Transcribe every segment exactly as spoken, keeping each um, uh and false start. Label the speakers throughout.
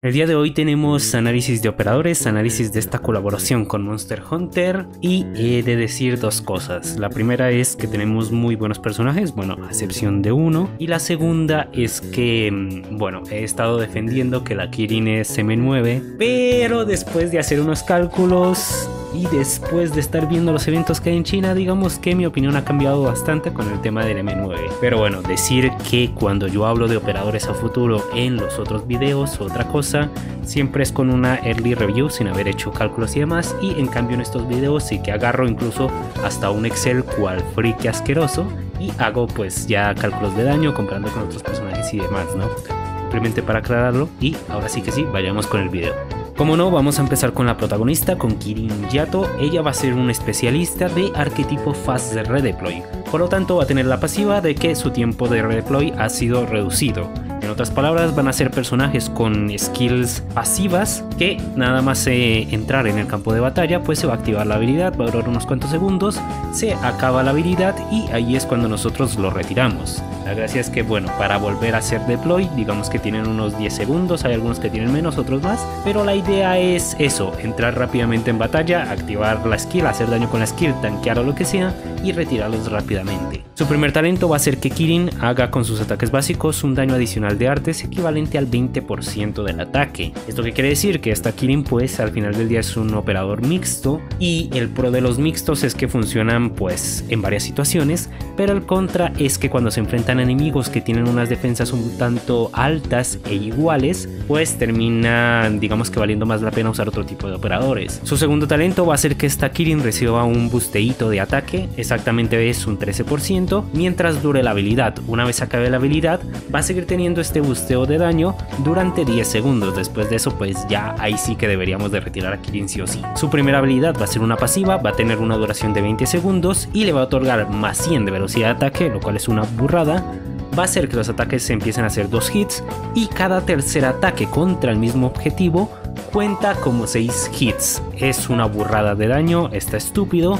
Speaker 1: El día de hoy tenemos análisis de operadores, análisis de esta colaboración con Monster Hunter y he de decir dos cosas. La primera es que tenemos muy buenos personajes, bueno, a excepción de uno. Y la segunda es que, bueno, he estado defendiendo que la Kirin es M nueve, pero después de hacer unos cálculos y después de estar viendo los eventos que hay en China, digamos que mi opinión ha cambiado bastante con el tema del M nueve. Pero bueno, decir que cuando yo hablo de operadores a futuro en los otros videos, otra cosa, siempre es con una early review sin haber hecho cálculos y demás, y en cambio en estos videos sí que agarro incluso hasta un Excel cual friki asqueroso y hago pues ya cálculos de daño comparando con otros personajes y demás, ¿no? Simplemente para aclararlo. Y ahora sí que sí, vayamos con el video. Como no, vamos a empezar con la protagonista, con Kirin Yato. Ella va a ser un especialista de arquetipo Fast Redeploy, por lo tanto va a tener la pasiva de que su tiempo de redeploy ha sido reducido. En otras palabras, van a ser personajes con skills pasivas que nada más eh, entrar en el campo de batalla, pues se va a activar la habilidad, va a durar unos cuantos segundos, se acaba la habilidad y ahí es cuando nosotros lo retiramos. La gracia es que, bueno, para volver a hacer deploy, digamos que tienen unos diez segundos, hay algunos que tienen menos, otros más, pero la idea es eso, entrar rápidamente en batalla, activar la skill, hacer daño con la skill, tanquear o lo que sea y retirarlos rápidamente. Su primer talento va a ser que Kirin haga con sus ataques básicos un daño adicional de artes equivalente al veinte por ciento del ataque. ¿Esto qué quiere decir? Que esta Kirin pues al final del día es un operador mixto, y el pro de los mixtos es que funcionan pues en varias situaciones, pero el contra es que cuando se enfrentan a enemigos que tienen unas defensas un tanto altas e iguales, pues termina digamos que valiendo más la pena usar otro tipo de operadores. Su segundo talento va a ser que esta Kirin reciba un busteíto de ataque, exactamente es un trece por ciento, mientras dure la habilidad. Una vez acabe la habilidad va a seguir teniendo este busteo de daño durante diez segundos. Después de eso pues ya ahí sí que deberíamos de retirar a Kirin sí o sí. Su primera habilidad va a ser una pasiva, va a tener una duración de veinte segundos y le va a otorgar más cien de velocidad de ataque, lo cual es una burrada. Va a hacer que los ataques se empiecen a hacer dos hits y cada tercer ataque contra el mismo objetivo cuenta como seis hits. Es una burrada de daño, está estúpido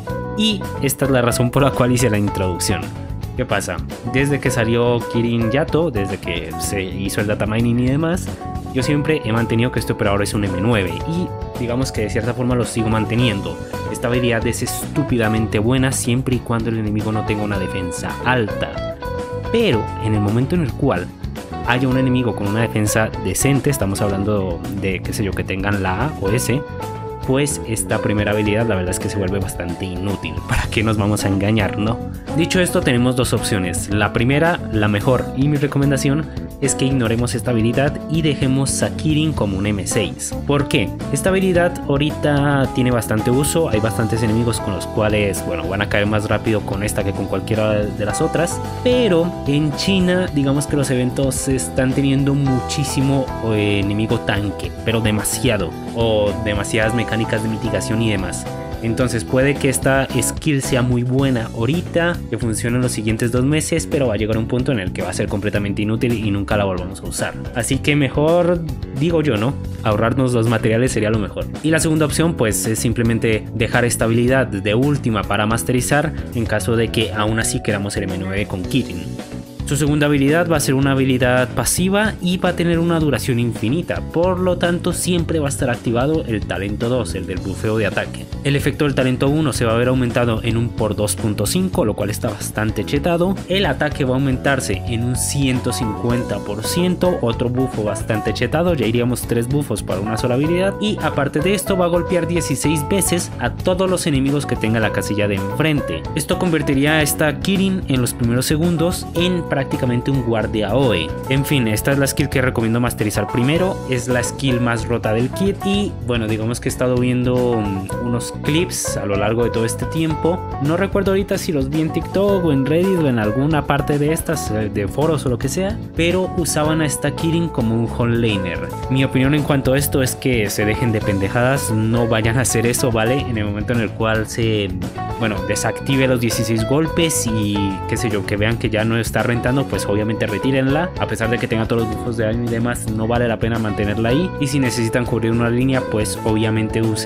Speaker 1: y esta es la razón por la cual hice la introducción. ¿Qué pasa? Desde que salió Kirin Yato, desde que se hizo el data mining y demás, yo siempre he mantenido que este operador es un M nueve y digamos que de cierta forma lo sigo manteniendo. Esta habilidad es estúpidamente buena siempre y cuando el enemigo no tenga una defensa alta. Pero en el momento en el cual haya un enemigo con una defensa decente, estamos hablando de, qué sé yo, que tengan la A o S, pues esta primera habilidad la verdad es que se vuelve bastante inútil. ¿Para qué nos vamos a engañar, no? Dicho esto, tenemos dos opciones. La primera, la mejor, y mi recomendación es que ignoremos esta habilidad y dejemos a Kirin como un M seis. ¿Por qué? Esta habilidad ahorita tiene bastante uso, hay bastantes enemigos con los cuales, bueno, van a caer más rápido con esta que con cualquiera de las otras, pero en China, digamos que los eventos están teniendo muchísimo eh, enemigo tanque, pero demasiado, o demasiadas mecánicas de mitigación y demás. Entonces puede que esta skill sea muy buena ahorita, que funcione en los siguientes dos meses, pero va a llegar un punto en el que va a ser completamente inútil y nunca la volvamos a usar. Así que mejor, digo yo, ¿no? Ahorrarnos los materiales sería lo mejor. Y la segunda opción pues es simplemente dejar esta habilidad de última para masterizar en caso de que aún así queramos el M nueve con Kirin. Su segunda habilidad va a ser una habilidad pasiva y va a tener una duración infinita, por lo tanto siempre va a estar activado el talento dos, el del bufeo de ataque. El efecto del talento uno se va a ver aumentado en un por dos punto cinco, lo cual está bastante chetado. El ataque va a aumentarse en un ciento cincuenta por ciento, otro bufo bastante chetado, ya iríamos tres bufos para una sola habilidad. Y aparte de esto va a golpear dieciséis veces a todos los enemigos que tenga la casilla de enfrente. Esto convertiría a esta Kirin en los primeros segundos en prácticamente un guardia O E. En fin, esta es la skill que recomiendo masterizar primero, es la skill más rota del kit y bueno, digamos que he estado viendo um, unos clips a lo largo de todo este tiempo, no recuerdo ahorita si los vi en TikTok o en Reddit o en alguna parte de estas, de foros o lo que sea, pero usaban a esta Kirin como un onlaner. Mi opinión en cuanto a esto es que se dejen de pendejadas, no vayan a hacer eso, ¿vale? En el momento en el cual se, bueno, desactive los dieciséis golpes y qué sé yo, que vean que ya no está rentando, pues obviamente retírenla. A pesar de que tenga todos los bufos de daño y demás, no vale la pena mantenerla ahí. Y si necesitan cubrir una línea, pues obviamente usen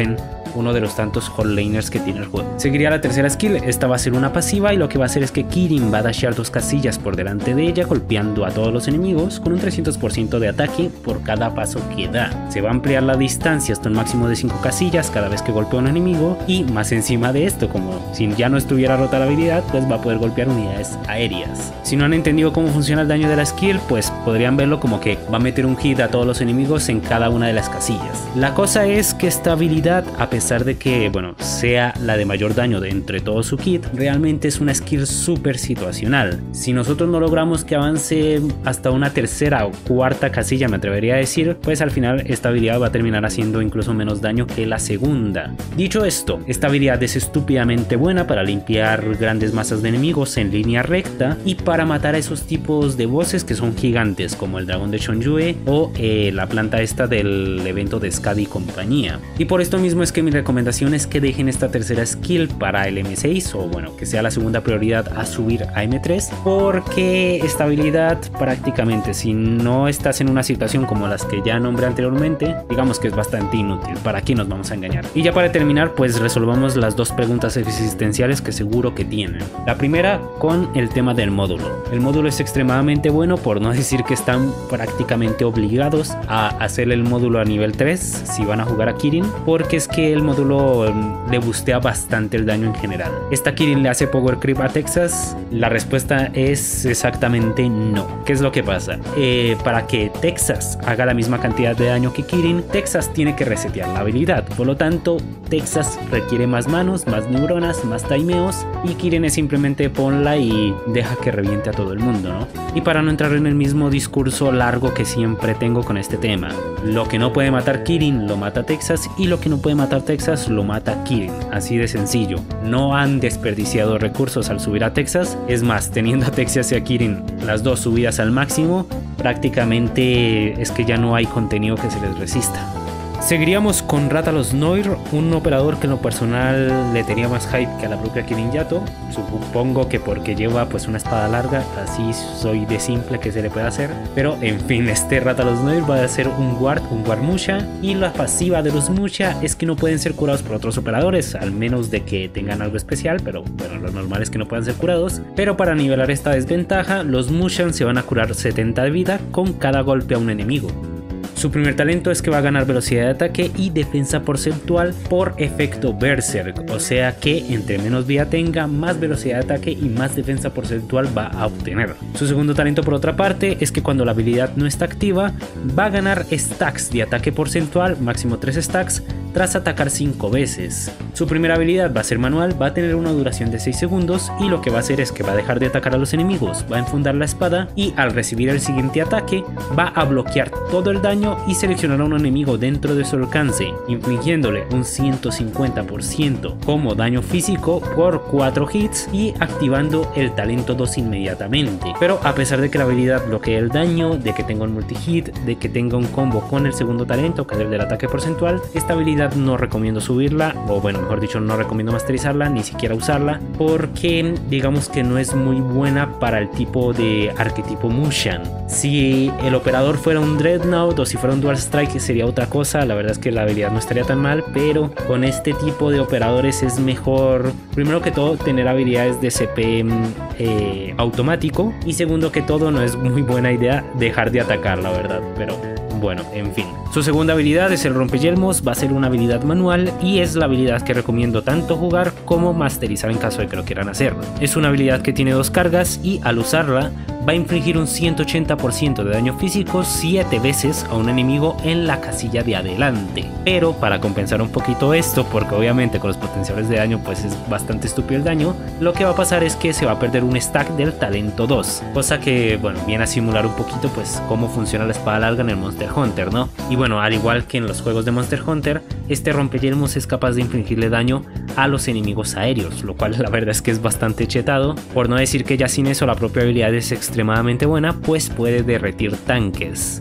Speaker 1: uno de los tantos hotlaners que tiene el juego. Seguiría la tercera skill, esta va a ser una pasiva y lo que va a hacer es que Kirin va a dashear dos casillas por delante de ella golpeando a todos los enemigos con un trescientos por ciento de ataque por cada paso que da. Se va a ampliar la distancia hasta un máximo de cinco casillas cada vez que golpea a un enemigo y más encima de esto, como si ya no estuviera rota la habilidad, pues va a poder golpear unidades aéreas. Si no han entendido cómo funciona el daño de la skill, pues podrían verlo como que va a meter un hit a todos los enemigos en cada una de las casillas. La cosa es que esta habilidad, a pesar de que bueno sea la de mayor daño de entre todo su kit, realmente es una skill súper situacional. Si nosotros no logramos que avance hasta una tercera o cuarta casilla, me atrevería a decir, pues al final esta habilidad va a terminar haciendo incluso menos daño que la segunda. Dicho esto, esta habilidad es estúpidamente buena para limpiar grandes masas de enemigos en línea recta y para matar a esos tipos de bosses que son gigantes, como el dragón de Chongyue o eh, la planta esta del evento de Skadi y compañía. Y por esto mismo es que mi recomendación es que dejen esta tercera skill para el eme seis, o bueno, que sea la segunda prioridad a subir a eme tres, porque esta habilidad prácticamente, si no estás en una situación como las que ya nombré anteriormente, digamos que es bastante inútil. ¿Para qué nos vamos a engañar? Y ya para terminar, pues resolvamos las dos preguntas existenciales que seguro que tienen. La primera con el tema del módulo. El módulo es extremadamente bueno, por no decir que están prácticamente obligados a hacer el módulo a nivel tres si van a jugar a Kirin, porque es que el módulo le boostea bastante el daño en general. ¿Esta Kirin le hace power creep a Texas? La respuesta es exactamente no. ¿Qué es lo que pasa? Eh, para que Texas haga la misma cantidad de daño que Kirin, Texas tiene que resetear la habilidad. Por lo tanto, Texas requiere más manos, más neuronas, más timeos, y Kirin es simplemente ponla y deja que reviente a todo el mundo, ¿no? Y para no entrar en el mismo discurso largo que siempre tengo con este tema, lo que no puede matar Kirin lo mata Texas, y lo que no puede matar Texas lo mata Kirin. Así de sencillo. No han desperdiciado recursos al subir a Texas. Es más, teniendo a Texas y a Kirin las dos subidas al máximo, prácticamente es que ya no hay contenido que se les resista. Seguiríamos con Rathalos Noir, un operador que en lo personal le tenía más hype que a la propia Kirin Yato. Supongo que porque lleva pues una espada larga, así soy de simple que se le puede hacer. Pero en fin, este Rathalos Noir va a ser un ward, un ward Musha, y la pasiva de los Musha es que no pueden ser curados por otros operadores, al menos de que tengan algo especial, pero bueno, lo normal es que no puedan ser curados. Pero para nivelar esta desventaja, los Mushan se van a curar setenta de vida con cada golpe a un enemigo. Su primer talento es que va a ganar velocidad de ataque y defensa porcentual por efecto Berserk, o sea que entre menos vida tenga, más velocidad de ataque y más defensa porcentual va a obtener. Su segundo talento, por otra parte, es que cuando la habilidad no está activa, va a ganar stacks de ataque porcentual, máximo tres stacks, tras atacar cinco veces. Su primera habilidad va a ser manual, va a tener una duración de seis segundos y lo que va a hacer es que va a dejar de atacar a los enemigos, va a enfundar la espada y al recibir el siguiente ataque va a bloquear todo el daño y seleccionar a un enemigo dentro de su alcance, infligiéndole un ciento cincuenta por ciento como daño físico por cuatro hits y activando el talento dos inmediatamente. Pero a pesar de que la habilidad bloquea el daño, de que tenga un multi-hit, de que tenga un combo con el segundo talento, que es el del ataque porcentual, esta habilidad no recomiendo subirla, o bueno, mejor dicho, no recomiendo masterizarla, ni siquiera usarla, porque digamos que no es muy buena para el tipo de arquetipo Mushan. Si el operador fuera un Dreadnought o si fuera un Dual Strike sería otra cosa, la verdad es que la habilidad no estaría tan mal, pero con este tipo de operadores es mejor, primero que todo, tener habilidades de C P eh, automático, y segundo que todo, no es muy buena idea dejar de atacar, la verdad, pero bueno, en fin. Su segunda habilidad es el rompeyelmos, va a ser una habilidad manual y es la habilidad que recomiendo tanto jugar como masterizar en caso de que lo quieran hacer. Es una habilidad que tiene dos cargas y al usarla va a infligir un ciento ochenta por ciento de daño físico siete veces a un enemigo en la casilla de adelante. Pero para compensar un poquito esto, porque obviamente con los potenciales de daño pues es bastante estúpido el daño, lo que va a pasar es que se va a perder un stack del talento dos, cosa que bueno, viene a simular un poquito pues cómo funciona la espada larga en el Monster Hunter, ¿no? Y bueno, al igual que en los juegos de Monster Hunter, este rompeyelmos es capaz de infligirle daño a los enemigos aéreos, lo cual la verdad es que es bastante chetado, por no decir que ya sin eso la propia habilidad es extremadamente buena, pues puede derretir tanques.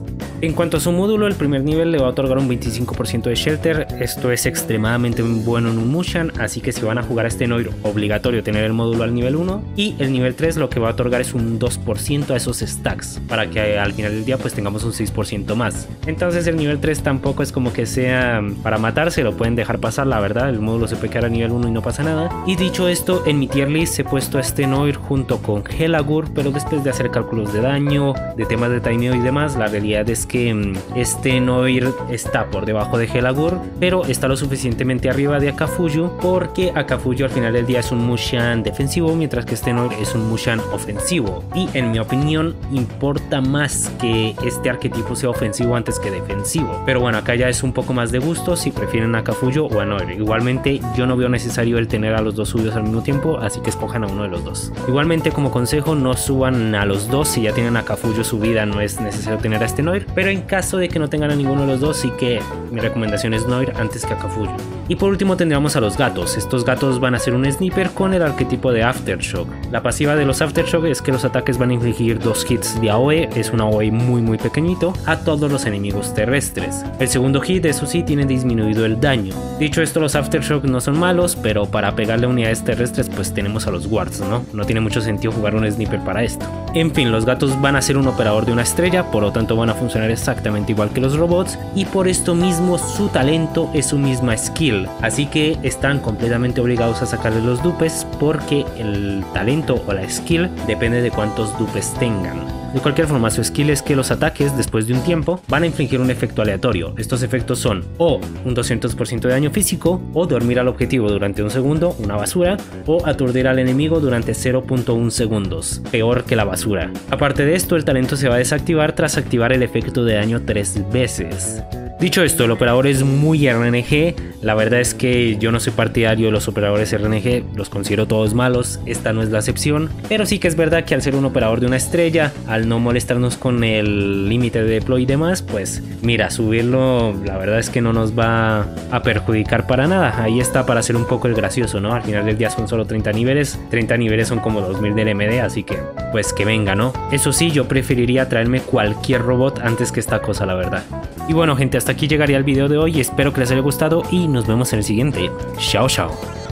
Speaker 1: En cuanto a su módulo, el primer nivel le va a otorgar un veinticinco por ciento de Shelter. Esto es extremadamente bueno en un Mushan, así que si van a jugar a este Noir, obligatorio tener el módulo al nivel uno. Y el nivel tres lo que va a otorgar es un dos por ciento a esos stacks, para que al final del día pues tengamos un seis por ciento más. Entonces el nivel tres tampoco es como que sea para matarse, lo pueden dejar pasar, la verdad. El módulo se puede quedar a nivel uno y no pasa nada. Y dicho esto, en mi tier list he puesto a este Noir junto con Helagur, pero después de hacer cálculos de daño, de temas de timeo y demás, la realidad es que este Noir está por debajo de Helagur, pero está lo suficientemente arriba de Akafuyu, porque Akafuyu al final del día es un Mushan defensivo, mientras que este Noir es un Mushan ofensivo. Y en mi opinión importa más que este arquetipo sea ofensivo antes que defensivo. Pero bueno, acá ya es un poco más de gusto si prefieren a Akafuyu o a Noir. Igualmente yo no veo necesario el tener a los dos subidos al mismo tiempo, así que escojan a uno de los dos. Igualmente, como consejo, no suban a los dos. Si ya tienen a Akafuyu subida, no es necesario tener a este Noir, pero en caso de que no tengan a ninguno de los dos, sí que mi recomendación es Noir antes que Akafuyu. Y por último tendríamos a los gatos. Estos gatos van a ser un sniper con el arquetipo de Aftershock. La pasiva de los Aftershock es que los ataques van a infligir dos hits de A O E, es un A O E muy muy pequeñito, a todos los enemigos terrestres. El segundo hit, eso sí, tiene disminuido el daño. Dicho esto, los Aftershock no son malos, pero para pegarle a unidades terrestres pues tenemos a los Wards, ¿no? No tiene mucho sentido jugar un sniper para esto. En fin, los gatos van a ser un operador de una estrella, por lo tanto van a funcionar exactamente igual que los robots, y por esto mismo su talento es su misma skill, así que están completamente obligados a sacarle los dupes, porque el talento o la skill depende de cuántos dupes tengan. De cualquier forma, su skill es que los ataques después de un tiempo van a infligir un efecto aleatorio. Estos efectos son o un doscientos por ciento de daño físico, o dormir al objetivo durante un segundo, una basura, o aturdir al enemigo durante cero punto uno segundos, peor que la basura. Aparte de esto, el talento se va a desactivar tras activar el efecto de daño tres veces. Dicho esto, el operador es muy R N G. La verdad es que yo no soy partidario de los operadores R N G, los considero todos malos, esta no es la excepción, pero sí que es verdad que al ser un operador de una estrella, al no molestarnos con el límite de deploy y demás, pues mira, subirlo la verdad es que no nos va a perjudicar para nada. Ahí está para hacer un poco el gracioso, ¿no? Al final del día son solo treinta niveles, treinta niveles son como dos mil del M D, así que pues que venga, ¿no? Eso sí, yo preferiría traerme cualquier robot antes que esta cosa, la verdad. Y bueno gente, hasta aquí llegaría el video de hoy, espero que les haya gustado y nos vemos en el siguiente. Chao chao.